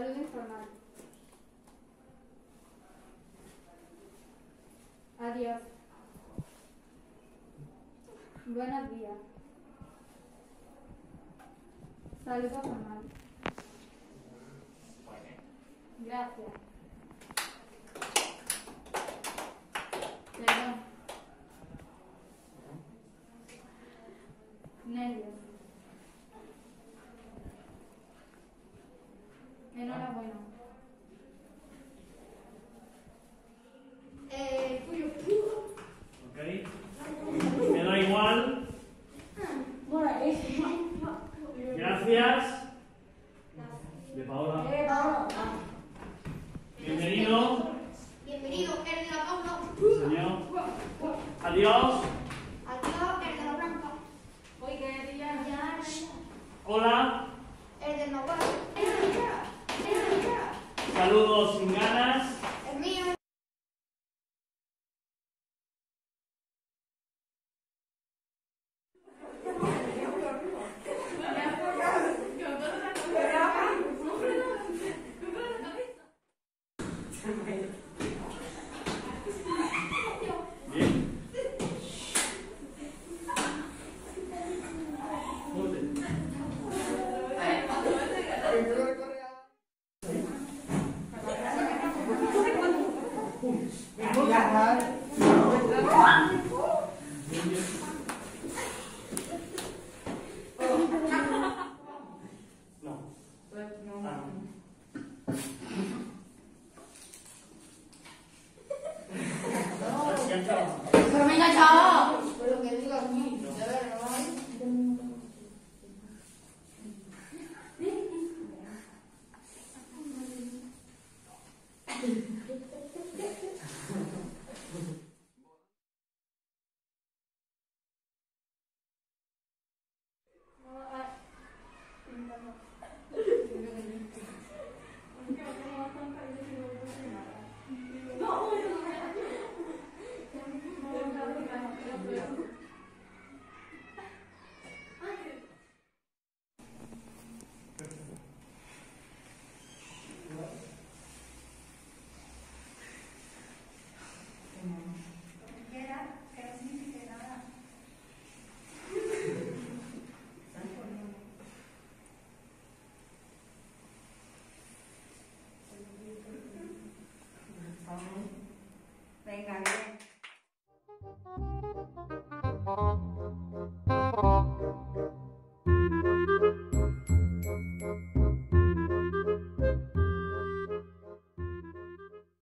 Saludo informal. Adiós. Buenos días. Saludo formal. Gracias. Perdón. Nervios. Enhorabuena. Ok. Me da igual. Gracias. De Paola. Bienvenido. Bienvenido, el de la Paula. Señor. Adiós. Adiós, el de la Blanca. Hoy qué día. Hola. El de Nahuatl. Saludos sin ganas. El mío. Bien. Ponte.